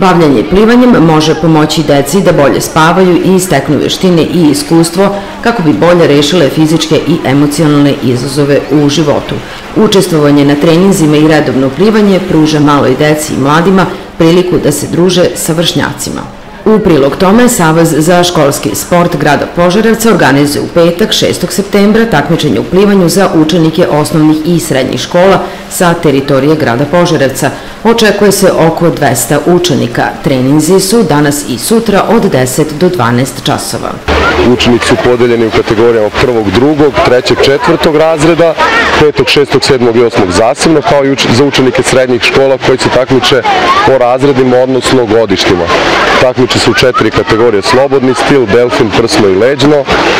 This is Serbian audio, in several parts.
Bavljanje plivanjem može pomoći deci da bolje spavaju i steknu veštine i iskustvo kako bi bolje rešile fizičke i emocionalne izazove u životu. Učestvovanje na treninzima i redovno plivanje pruža maloj deci i mladima priliku da se druže sa vršnjacima. U prilog tome, Savez za školski sport grada Požarevca organizuje u petak 6. septembra takmičenje u plivanju za učenike osnovnih i srednjih škola sa teritorije grada Požarevca. Očekuje se oko 200 učenika. Treninzi su danas i sutra od 10 do 12 časova. Učenici su podeljeni u kategorijama 1., 2., 3., 4. razreda, 5., 6., 7. i 8. zasebno, kao i za učenike srednjih škola koji se takmiče po razredima, odnosno godištima. Takmiče su u 4 kategorije: slobodni stil, delfin, prsno i leđno.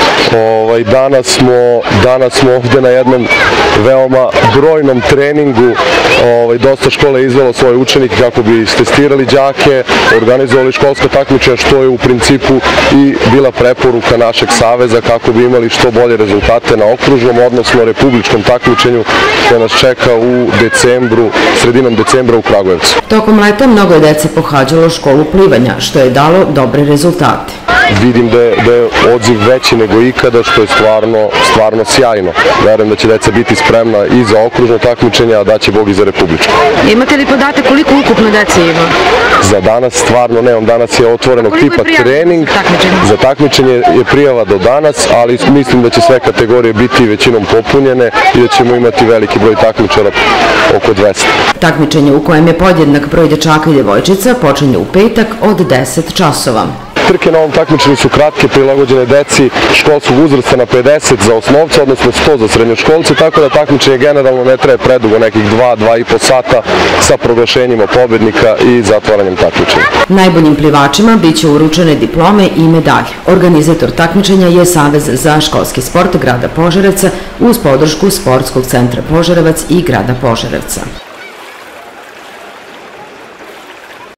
Danas smo ovde na jednom veoma brojnom treningu. Dosta škola je izvelo svoje učenike kako bi testirali đake, organizovali školska takmičenja, što je u principu i bila preporuka našeg saveza kako bi imali što bolje rezultate na okružnom, odnosno republičkom takmičenju koje nas čeka u decembru, sredinom decembra u Kragujevcu. Tokom leta mnogo je dece pohađalo školu plivanja, što je dalo dobre rezultate. Vidim da je odziv veći nego ikada, što je stvarno sjajno. Verujem da će deca biti spremna i za okružno takmičenje, a da će Bog i za republičko. Imate li podatak koliko ukupno dece ima? Za danas stvarno nemam. Danas je otvorenog tipa trening. Za takmičenje je prijava do danas, ali mislim da će sve kategorije biti većinom popunjene i da ćemo imati veliki broj takmičara, oko 200. Takmičenje u kojem je podjednak broj dečaka i devojčica počinje u petak od 10 časova. Trke na ovom takmičenju su kratke, prilagođene deci školskog uzrasta na 50 za osnovce, odnosno 100 za srednjoškolce, tako da takmičenje generalno ne traje predugo, nekih 2–2,5 sata sa proglašenjima pobednika i zatvaranjem takmičenja. Najboljim plivačima biće uručene diplome i medalje. Organizator takmičenja je Savez za školski sport grada Požarevca uz podršku Sportskog centra Požarevac i grada Požarevca.